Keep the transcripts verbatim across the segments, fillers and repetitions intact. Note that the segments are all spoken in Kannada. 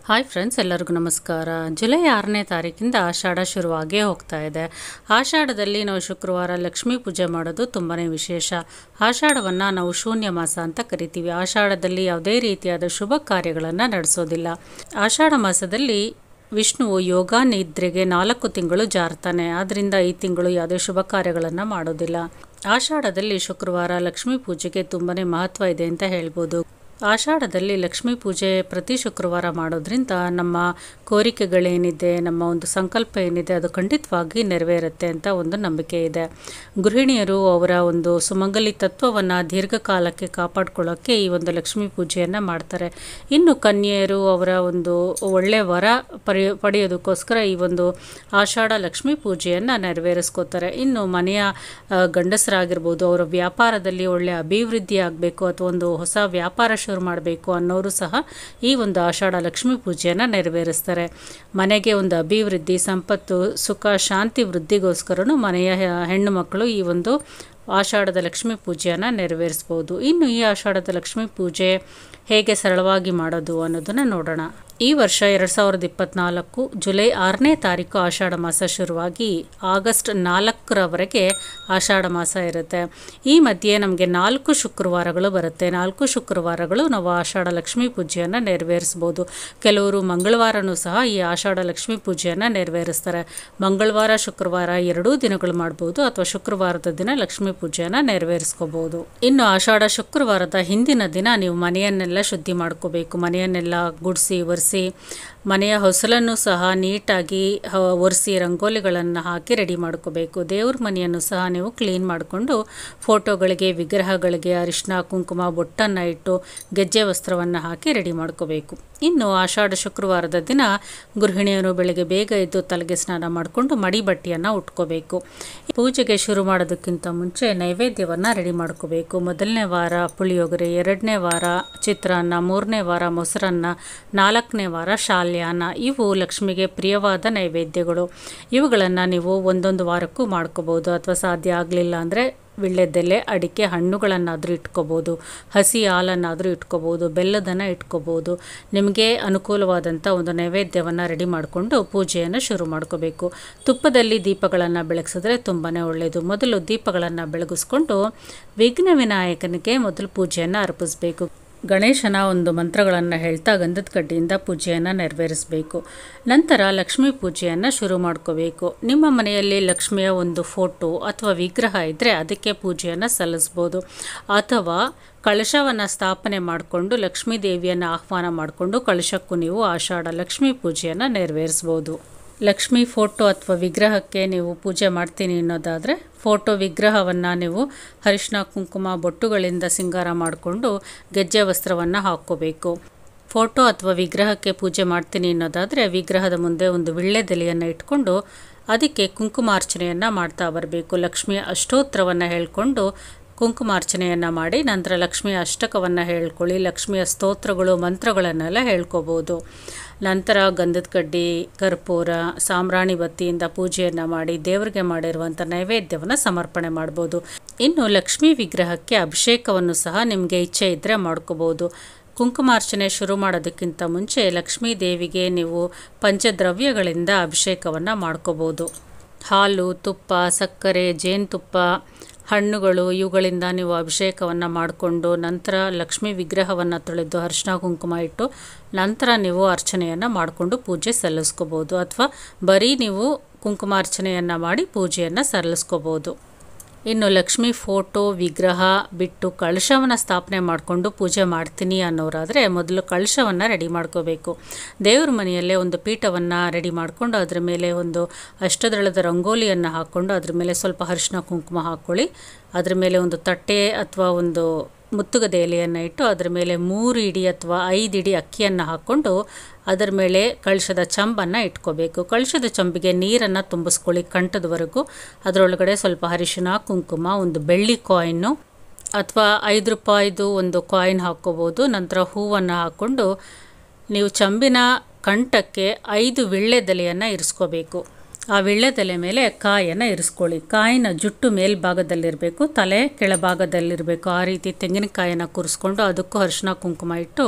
ಹಾಯ್ ಫ್ರೆಂಡ್ಸ್, ಎಲ್ಲರಿಗೂ ನಮಸ್ಕಾರ. ಜುಲೈ ಆರನೇ ತಾರೀಕಿಂದ ಆಷಾಢ ಶುರುವಾಗೇ ಹೋಗ್ತಾ ಇದೆ. ಆಷಾಢದಲ್ಲಿ ನಾವು ಶುಕ್ರವಾರ ಲಕ್ಷ್ಮೀ ಪೂಜೆ ಮಾಡೋದು ತುಂಬಾ ವಿಶೇಷ. ಆಷಾಢವನ್ನು ನಾವು ಶೂನ್ಯ ಮಾಸ ಅಂತ ಕರಿತೀವಿ. ಆಷಾಢದಲ್ಲಿ ಯಾವುದೇ ರೀತಿಯಾದ ಶುಭ ಕಾರ್ಯಗಳನ್ನು ನಡೆಸೋದಿಲ್ಲ. ಆಷಾಢ ಮಾಸದಲ್ಲಿ ವಿಷ್ಣುವು ಯೋಗ ನಿದ್ರೆಗೆ ನಾಲ್ಕು ತಿಂಗಳು ಜಾರ್ತಾನೆ. ಆದ್ದರಿಂದ ಈ ತಿಂಗಳು ಯಾವುದೇ ಶುಭ ಕಾರ್ಯಗಳನ್ನು ಮಾಡೋದಿಲ್ಲ. ಆಷಾಢದಲ್ಲಿ ಶುಕ್ರವಾರ ಲಕ್ಷ್ಮೀ ಪೂಜೆಗೆ ತುಂಬಾ ಮಹತ್ವ ಇದೆ ಅಂತ ಹೇಳ್ಬೋದು. ಆಷಾಢದಲ್ಲಿ ಲಕ್ಷ್ಮೀ ಪೂಜೆ ಪ್ರತಿ ಶುಕ್ರವಾರ ಮಾಡೋದ್ರಿಂದ ನಮ್ಮ ಕೋರಿಕೆಗಳೇನಿದೆ, ನಮ್ಮ ಒಂದು ಸಂಕಲ್ಪ ಏನಿದೆ ಅದು ಖಂಡಿತವಾಗಿ ನೆರವೇರುತ್ತೆ ಅಂತ ಒಂದು ನಂಬಿಕೆ ಇದೆ. ಗೃಹಿಣಿಯರು ಅವರ ಒಂದು ಸುಮಂಗಲಿ ತತ್ವವನ್ನು ದೀರ್ಘಕಾಲಕ್ಕೆ ಕಾಪಾಡ್ಕೊಳ್ಳೋಕ್ಕೆ ಈ ಒಂದು ಲಕ್ಷ್ಮೀ ಪೂಜೆಯನ್ನು ಮಾಡ್ತಾರೆ. ಇನ್ನು ಕನ್ಯೆಯರು ಅವರ ಒಂದು ಒಳ್ಳೆಯ ವರ ಪಡೆಯ ಪಡೆಯೋದಕ್ಕೋಸ್ಕರ ಈ ಒಂದು ಆಷಾಢ ಲಕ್ಷ್ಮೀ ಪೂಜೆಯನ್ನು ನೆರವೇರಿಸ್ಕೋತಾರೆ. ಇನ್ನು ಮನೆಯ ಗಂಡಸರಾಗಿರ್ಬೋದು, ಅವರ ವ್ಯಾಪಾರದಲ್ಲಿ ಒಳ್ಳೆಯ ಅಭಿವೃದ್ಧಿ ಆಗಬೇಕು ಅಥವಾ ಒಂದು ಹೊಸ ವ್ಯಾಪಾರ ಶುರು ಮಾಡಬೇಕು ಅನ್ನೋರು ಸಹ ಈ ಒಂದು ಆಷಾಢ ಲಕ್ಷ್ಮೀ ಪೂಜೆಯನ್ನು ನೆರವೇರಿಸ್ತಾರೆ. ಮನೆಗೆ ಒಂದು ಅಭಿವೃದ್ಧಿ, ಸಂಪತ್ತು, ಸುಖ, ಶಾಂತಿ ವೃದ್ಧಿಗೋಸ್ಕರನೂ ಮನೆಯ ಹೆಣ್ಣು ಮಕ್ಕಳು ಈ ಒಂದು ಆಷಾಢದ ಲಕ್ಷ್ಮೀ ಪೂಜೆಯನ್ನು ನೆರವೇರಿಸ್ಬೋದು. ಇನ್ನು ಈ ಆಷಾಢದ ಲಕ್ಷ್ಮೀ ಪೂಜೆ ಹೇಗೆ ಸರಳವಾಗಿ ಮಾಡೋದು ಅನ್ನೋದನ್ನು ನೋಡೋಣ. ಈ ವರ್ಷ ಎರಡು ಸಾವಿರದ ಇಪ್ಪತ್ತ್ನಾಲ್ಕು ಜುಲೈ ಆರನೇ ತಾರೀಕು ಆಷಾಢ ಮಾಸ ಶುರುವಾಗಿ ಆಗಸ್ಟ್ ನಾಲ್ಕರವರೆಗೆ ಆಷಾಢ ಮಾಸ ಇರುತ್ತೆ. ಈ ಮಧ್ಯೆ ನಮಗೆ ನಾಲ್ಕು ಶುಕ್ರವಾರಗಳು ಬರುತ್ತೆ. ನಾಲ್ಕು ಶುಕ್ರವಾರಗಳು ನಾವು ಆಷಾಢ ಲಕ್ಷ್ಮೀ ಪೂಜೆಯನ್ನು ನೆರವೇರಿಸ್ಬೋದು. ಕೆಲವರು ಮಂಗಳವಾರನೂ ಸಹ ಈ ಆಷಾಢ ಲಕ್ಷ್ಮೀ ಪೂಜೆಯನ್ನು ನೆರವೇರಿಸ್ತಾರೆ. ಮಂಗಳವಾರ ಶುಕ್ರವಾರ ಎರಡೂ ದಿನಗಳು ಮಾಡ್ಬೋದು ಅಥವಾ ಶುಕ್ರವಾರದ ದಿನ ಲಕ್ಷ್ಮೀ ಪೂಜೆಯನ್ನು ನೆರವೇರಿಸ್ಕೋಬಹುದು. ಇನ್ನು ಆಷಾಢ ಶುಕ್ರವಾರದ ಹಿಂದಿನ ದಿನ ನೀವು ಮನೆಯನ್ನೆಲ್ಲ ಶುದ್ಧಿ ಮಾಡ್ಕೋಬೇಕು. ಮನೆಯನ್ನೆಲ್ಲ ಗುಡಿಸಿ ಒರೆಸಿ ಮನೆಯ ಹೊಸಲನ್ನು ಸಹ ನೀಟಾಗಿ ಒರೆಸಿ ರಂಗೋಲಿಗಳನ್ನು ಹಾಕಿ ರೆಡಿ ಮಾಡ್ಕೋಬೇಕು. ದೇವ್ರ ಮನೆಯನ್ನು ಸಹ ನೀವು ಕ್ಲೀನ್ ಮಾಡಿಕೊಂಡು ಫೋಟೋಗಳಿಗೆ, ವಿಗ್ರಹಗಳಿಗೆ ಅರಿಶಿನ ಕುಂಕುಮ ಬೊಟ್ಟನ್ನು ಇಟ್ಟು ಗೆಜ್ಜೆ ವಸ್ತ್ರವನ್ನು ಹಾಕಿ ರೆಡಿ ಮಾಡ್ಕೋಬೇಕು. ಇನ್ನು ಆಷಾಢ ಶುಕ್ರವಾರದ ದಿನ ಗೃಹಿಣಿಯರು ಬೆಳಗ್ಗೆ ಬೇಗ ಎದ್ದು ತಲೆಗೆ ಸ್ನಾನ ಮಾಡಿಕೊಂಡು ಮಡಿ ಬಟ್ಟೆಯನ್ನು ಉಟ್ಕೋಬೇಕು. ಪೂಜೆಗೆ ಶುರು ಮಾಡೋದಕ್ಕಿಂತ ಮುಂಚೆ ನೈವೇದ್ಯವನ್ನು ರೆಡಿ ಮಾಡ್ಕೋಬೇಕು. ಮೊದಲನೇ ವಾರ ಪುಳಿಯೋಗರೆ, ಎರಡನೇ ವಾರ ಚಿತ್ರಾನ್ನ, ಮೂರನೇ ವಾರ ಮೊಸರನ್ನ, ನಾಲ್ಕನೇ ವಾರ ಶಾಲ್ಯಾನ. ಇವು ಲಕ್ಷ್ಮಿಗೆ ಪ್ರಿಯವಾದ ನೈವೇದ್ಯಗಳು. ಇವುಗಳನ್ನು ನೀವು ಒಂದೊಂದು ವಾರಕ್ಕೂ ಮಾಡ್ಕೋಬೋದು. ಅಥವಾ ಸಾಧ್ಯ ಆಗಲಿಲ್ಲ ಅಂದರೆ ವಿಳ್ಯೆದೆಲೆ, ಅಡಿಕೆ, ಹಣ್ಣುಗಳನ್ನಾದರೂ ಇಟ್ಕೋಬೋದು. ಹಸಿ ಹಾಲನ್ನಾದರೂ ಇಟ್ಕೋಬೋದು. ಬೆಲ್ಲದನ್ನು ಇಟ್ಕೋಬೋದು. ನಿಮಗೆ ಅನುಕೂಲವಾದಂಥ ಒಂದು ನೈವೇದ್ಯವನ್ನು ರೆಡಿ ಮಾಡಿಕೊಂಡು ಪೂಜೆಯನ್ನು ಶುರು ಮಾಡ್ಕೋಬೇಕು. ತುಪ್ಪದಲ್ಲಿ ದೀಪಗಳನ್ನು ಬೆಳಗಿಸಿದ್ರೆ ತುಂಬಾ ಒಳ್ಳೆಯದು. ಮೊದಲು ದೀಪಗಳನ್ನು ಬೆಳಗಿಸ್ಕೊಂಡು ವಿಘ್ನ ವಿನಾಯಕನಿಗೆ ಮೊದಲು ಪೂಜೆಯನ್ನು ಅರ್ಪಿಸಬೇಕು. ಗಣೇಶನ ಒಂದು ಮಂತ್ರಗಳನ್ನು ಹೇಳ್ತಾ ಗಂಧದ ಕಡ್ಡಿಯಿಂದ ಪೂಜೆಯನ್ನು ನೆರವೇರಿಸಬೇಕು. ನಂತರ ಲಕ್ಷ್ಮೀ ಪೂಜೆಯನ್ನು ಶುರು ಮಾಡ್ಕೋಬೇಕು. ನಿಮ್ಮ ಮನೆಯಲ್ಲಿ ಲಕ್ಷ್ಮಿಯ ಒಂದು ಫೋಟೋ ಅಥವಾ ವಿಗ್ರಹ ಇದ್ದರೆ ಅದಕ್ಕೆ ಪೂಜೆಯನ್ನು ಸಲ್ಲಿಸ್ಬೋದು. ಅಥವಾ ಕಳಶವನ್ನು ಸ್ಥಾಪನೆ ಮಾಡಿಕೊಂಡು ಲಕ್ಷ್ಮೀ ದೇವಿಯನ್ನು ಆಹ್ವಾನ ಮಾಡಿಕೊಂಡು ಕಳಶಕ್ಕೂ ನೀವು ಆಷಾಢ ಲಕ್ಷ್ಮೀ ಪೂಜೆಯನ್ನು ನೆರವೇರಿಸ್ಬೋದು. ಲಕ್ಷ್ಮೀ ಫೋಟೋ ಅಥವಾ ವಿಗ್ರಹಕ್ಕೆ ನೀವು ಪೂಜೆ ಮಾಡ್ತೀನಿ ಅನ್ನೋದಾದರೆ ಫೋಟೋ ವಿಗ್ರಹವನ್ನು ನೀವು ಅರಿಶಿನ ಕುಂಕುಮ ಬೊಟ್ಟುಗಳಿಂದ ಸಿಂಗಾರ ಮಾಡಿಕೊಂಡು ಗೆಜ್ಜೆ ವಸ್ತ್ರವನ್ನು ಹಾಕ್ಕೋಬೇಕು. ಫೋಟೋ ಅಥವಾ ವಿಗ್ರಹಕ್ಕೆ ಪೂಜೆ ಮಾಡ್ತೀನಿ ಅನ್ನೋದಾದರೆ ವಿಗ್ರಹದ ಮುಂದೆ ಒಂದು ವಿಳ್ಯೆದೆಲೆಯನ್ನು ಇಟ್ಕೊಂಡು ಅದಕ್ಕೆ ಕುಂಕುಮಾರ್ಚನೆಯನ್ನು ಮಾಡ್ತಾ ಬರಬೇಕು. ಲಕ್ಷ್ಮಿಯ ಅಷ್ಟೋತ್ತರವನ್ನು ಹೇಳ್ಕೊಂಡು ಕುಂಕುಮಾರ್ಚನೆಯನ್ನು ಮಾಡಿ ನಂತರ ಲಕ್ಷ್ಮಿಯ ಅಷ್ಟಕವನ್ನು ಹೇಳ್ಕೊಳ್ಳಿ. ಲಕ್ಷ್ಮಿಯ ಸ್ತೋತ್ರಗಳು, ಮಂತ್ರಗಳನ್ನೆಲ್ಲ ಹೇಳ್ಕೋಬೋದು. ನಂತರ ಗಂಧದ ಕಡ್ಡಿ, ಕರ್ಪೂರ, ಸಾಂಬ್ರಾಣಿ ಬತ್ತಿಯಿಂದ ಪೂಜೆಯನ್ನು ಮಾಡಿ ದೇವರಿಗೆ ಮಾಡಿರುವಂಥ ನೈವೇದ್ಯವನ್ನು ಸಮರ್ಪಣೆ ಮಾಡ್ಬೋದು. ಇನ್ನು ಲಕ್ಷ್ಮೀ ವಿಗ್ರಹಕ್ಕೆ ಅಭಿಷೇಕವನ್ನು ಸಹ ನಿಮಗೆ ಇಚ್ಛೆ ಇದ್ದರೆ ಮಾಡ್ಕೋಬೋದು. ಕುಂಕುಮಾರ್ಚನೆ ಶುರು ಮಾಡೋದಕ್ಕಿಂತ ಮುಂಚೆ ಲಕ್ಷ್ಮೀ ದೇವಿಗೆ ನೀವು ಪಂಚದ್ರವ್ಯಗಳಿಂದ ಅಭಿಷೇಕವನ್ನು ಮಾಡ್ಕೋಬೋದು. ಹಾಲು, ತುಪ್ಪ, ಸಕ್ಕರೆ, ಜೇನುತುಪ್ಪ, ಹಣ್ಣುಗಳು ಇವುಗಳಿಂದ ನೀವು ಅಭಿಷೇಕವನ್ನು ಮಾಡಿಕೊಂಡು ನಂತರ ಲಕ್ಷ್ಮೀ ವಿಗ್ರಹವನ್ನು ತೊಳೆದು ಅರಿಶಿನ ಕುಂಕುಮ ಇಟ್ಟು ನಂತರ ನೀವು ಅರ್ಚನೆಯನ್ನು ಮಾಡಿಕೊಂಡು ಪೂಜೆ ಸಲ್ಲಿಸ್ಕೋಬೋದು. ಅಥವಾ ಬರೀ ನೀವು ಕುಂಕುಮಾರ್ಚನೆಯನ್ನು ಮಾಡಿ ಪೂಜೆಯನ್ನು ಸಲ್ಲಿಸ್ಕೋಬೋದು. ಇನ್ನು ಲಕ್ಷ್ಮೀ ಫೋಟೋ ವಿಗ್ರಹ ಬಿಟ್ಟು ಕಳಶವನ್ನು ಸ್ಥಾಪನೆ ಮಾಡಿಕೊಂಡು ಪೂಜೆ ಮಾಡ್ತೀನಿ ಅನ್ನೋರಾದರೆ ಮೊದಲು ಕಳಶವನ್ನು ರೆಡಿ ಮಾಡ್ಕೋಬೇಕು. ದೇವ್ರ ಮನೆಯಲ್ಲೇ ಒಂದು ಪೀಠವನ್ನು ರೆಡಿ ಮಾಡಿಕೊಂಡು ಅದರ ಮೇಲೆ ಒಂದು ಅಷ್ಟದಳದ ರಂಗೋಲಿಯನ್ನು ಹಾಕ್ಕೊಂಡು ಅದ್ರ ಮೇಲೆ ಸ್ವಲ್ಪ ಅರಿಶಿನ ಕುಂಕುಮ ಹಾಕ್ಕೊಳ್ಳಿ. ಅದ್ರ ಮೇಲೆ ಒಂದು ತಟ್ಟೆ ಅಥವಾ ಒಂದು ಮುತ್ತುಗದ ಎಲೆಯನ್ನು ಇಟ್ಟು ಅದರ ಮೇಲೆ ಮೂರು ಇಡಿ ಅಥವಾ ಐದು ಇಡಿ ಅಕ್ಕಿಯನ್ನು ಹಾಕ್ಕೊಂಡು ಅದರ ಮೇಲೆ ಕಳಶದ ಚಂಬನ್ನು ಇಟ್ಕೋಬೇಕು. ಕಳಶದ ಚಂಬಿಗೆ ನೀರನ್ನು ತುಂಬಿಸ್ಕೊಳ್ಳಿ ಕಂಠದವರೆಗೂ. ಅದರೊಳಗಡೆ ಸ್ವಲ್ಪ ಅರಿಶಿನ ಕುಂಕುಮ, ಒಂದು ಬೆಳ್ಳಿ ಕಾಯಿನ್ನು ಅಥವಾ ಐದು ರೂಪಾಯಿದು ಒಂದು ಕಾಯಿನ್ ಹಾಕ್ಕೋಬೋದು. ನಂತರ ಹೂವನ್ನು ಹಾಕ್ಕೊಂಡು ನೀವು ಚಂಬಿನ ಕಂಠಕ್ಕೆ ಐದು ವಿಳ್ಯೆದೆಲೆಯನ್ನು ಇರಿಸ್ಕೋಬೇಕು. ಆ ವಿಳ್ಯದೆಲೆ ಮೇಲೆ ಕಾಯನ್ನು ಇರಿಸ್ಕೊಳ್ಳಿ. ಕಾಯಿನ ಜುಟ್ಟು ಮೇಲ್ಭಾಗದಲ್ಲಿರಬೇಕು, ತಲೆ ಕೆಳಭಾಗದಲ್ಲಿರಬೇಕು. ಆ ರೀತಿ ತೆಂಗಿನಕಾಯನ್ನು ಕೂರಿಸ್ಕೊಂಡು ಅದಕ್ಕೂ ಅರಿಶಿನ ಕುಂಕುಮ ಇಟ್ಟು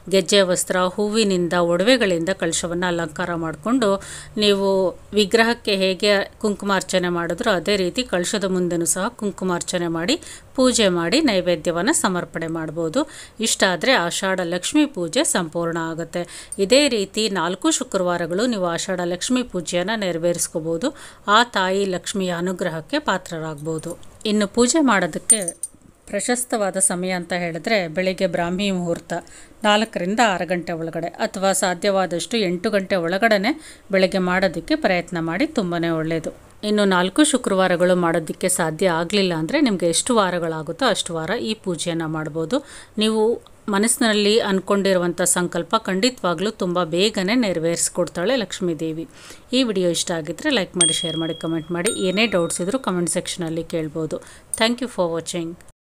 ಗೆಜ್ಜೆ ವಸ್ತ್ರ, ಹೂವಿನಿಂದ, ಒಡವೆಗಳಿಂದ ಕಳಶವನ್ನು ಅಲಂಕಾರ ಮಾಡಿಕೊಂಡು ನೀವು ವಿಗ್ರಹಕ್ಕೆ ಹೇಗೆ ಕುಂಕುಮಾರ್ಚನೆ ಮಾಡಿದ್ರೋ ಅದೇ ರೀತಿ ಕಳಶದ ಮುಂದೆನೂ ಸಹ ಕುಂಕುಮಾರ್ಚನೆ ಮಾಡಿ ಪೂಜೆ ಮಾಡಿ ನೈವೇದ್ಯವನ್ನು ಸಮರ್ಪಣೆ ಮಾಡ್ಬೋದು. ಇಷ್ಟ ಆದರೆ ಆಷಾಢ ಲಕ್ಷ್ಮೀ ಪೂಜೆ ಸಂಪೂರ್ಣ ಆಗುತ್ತೆ. ಇದೇ ರೀತಿ ನಾಲ್ಕು ಶುಕ್ರವಾರಗಳು ನೀವು ಆಷಾಢ ಲಕ್ಷ್ಮೀ ಪೂಜೆಯನ್ನು ನೆರವೇರಿಸ್ಕೋಬೋದು. ಆ ತಾಯಿ ಲಕ್ಷ್ಮಿಯ ಅನುಗ್ರಹಕ್ಕೆ ಪಾತ್ರರಾಗ್ಬೋದು. ಇನ್ನು ಪೂಜೆ ಮಾಡೋದಕ್ಕೆ ಪ್ರಶಸ್ತವಾದ ಸಮಯ ಅಂತ ಹೇಳಿದ್ರೆ ಬೆಳಿಗ್ಗೆ ಬ್ರಾಹ್ಮಿ ಮುಹೂರ್ತ ನಾಲ್ಕರಿಂದ ಆರು ಗಂಟೆ ಒಳಗಡೆ, ಅಥವಾ ಸಾಧ್ಯವಾದಷ್ಟು ಎಂಟು ಗಂಟೆ ಒಳಗಡೆ ಬೆಳಗ್ಗೆ ಮಾಡೋದಕ್ಕೆ ಪ್ರಯತ್ನ ಮಾಡಿ, ತುಂಬಾ ಒಳ್ಳೆಯದು. ಇನ್ನು ನಾಲ್ಕು ಶುಕ್ರವಾರಗಳು ಮಾಡೋದಕ್ಕೆ ಸಾಧ್ಯ ಆಗಲಿಲ್ಲ ಅಂದರೆ ನಿಮಗೆ ಎಷ್ಟು ವಾರಗಳಾಗುತ್ತೋ ಅಷ್ಟು ವಾರ ಈ ಪೂಜೆಯನ್ನು ಮಾಡ್ಬೋದು. ನೀವು ಮನಸ್ಸಿನಲ್ಲಿ ಅಂದ್ಕೊಂಡಿರುವಂಥ ಸಂಕಲ್ಪ ಖಂಡಿತವಾಗ್ಲೂ ತುಂಬ ಬೇಗನೆ ನೆರವೇರಿಸ್ಕೊಡ್ತಾಳೆ ಲಕ್ಷ್ಮೀದೇವಿ. ಈ ವಿಡಿಯೋ ಇಷ್ಟ ಆಗಿದ್ದರೆ ಲೈಕ್ ಮಾಡಿ, ಶೇರ್ ಮಾಡಿ, ಕಮೆಂಟ್ ಮಾಡಿ. ಏನೇ ಡೌಟ್ಸ್ ಇದ್ದರೂ ಕಮೆಂಟ್ ಸೆಕ್ಷನಲ್ಲಿ ಕೇಳ್ಬೋದು. Thank you for watching.